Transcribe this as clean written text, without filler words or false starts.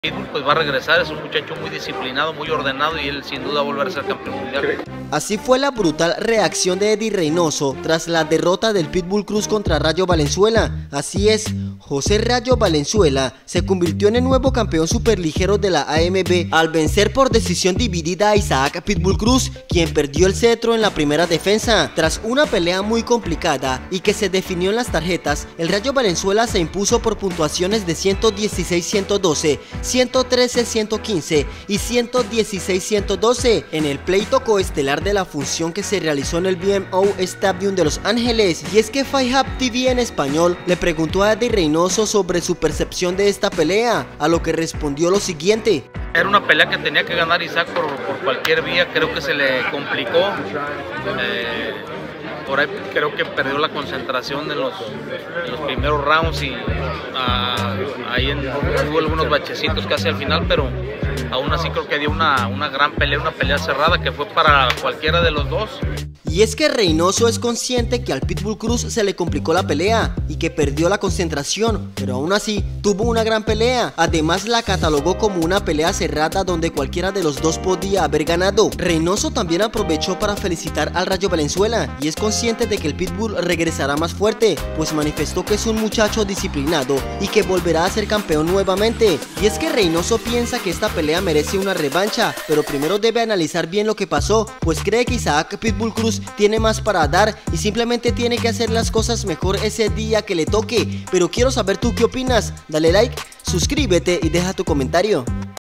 Pitbull pues va a regresar, es un muchacho muy disciplinado, muy ordenado y él sin duda va a volver a ser campeón mundial. Así fue la brutal reacción de Eddie Reynoso tras la derrota del Pitbull Cruz contra Rayo Valenzuela. Así es, José Rayo Valenzuela se convirtió en el nuevo campeón superligero de la AMB al vencer por decisión dividida a Isaac Pitbull Cruz, quien perdió el cetro en la primera defensa. Tras una pelea muy complicada y que se definió en las tarjetas, el Rayo Valenzuela se impuso por puntuaciones de 116-112, 113-115 y 116-112 en el pleito coestelar de la función que se realizó en el BMO Stadium de Los Ángeles. Y es que Fight Hub TV en español le preguntó a Eddie Reynoso sobre su percepción de esta pelea, a lo que respondió lo siguiente. Era una pelea que tenía que ganar Isaac por cualquier vía, creo que se le complicó. Por ahí creo que perdió la concentración en los primeros rounds y ahí hubo algunos bachecitos casi al final, pero aún así creo que dio una gran pelea, una pelea cerrada que fue para cualquiera de los dos. Y es que Reynoso es consciente que al Pitbull Cruz se le complicó la pelea y que perdió la concentración, pero aún así tuvo una gran pelea. Además la catalogó como una pelea cerrada donde cualquiera de los dos podía haber ganado. Reynoso también aprovechó para felicitar al Rayo Valenzuela y es consciente de que el Pitbull regresará más fuerte, pues manifestó que es un muchacho disciplinado y que volverá a ser campeón nuevamente. Y es que Reynoso piensa que esta pelea merece una revancha, pero primero debe analizar bien lo que pasó, pues cree que Isaac Pitbull Cruz tiene más para dar y simplemente tiene que hacer las cosas mejor ese día que le toque. Pero quiero saber tú qué opinas. Dale like, suscríbete y deja tu comentario.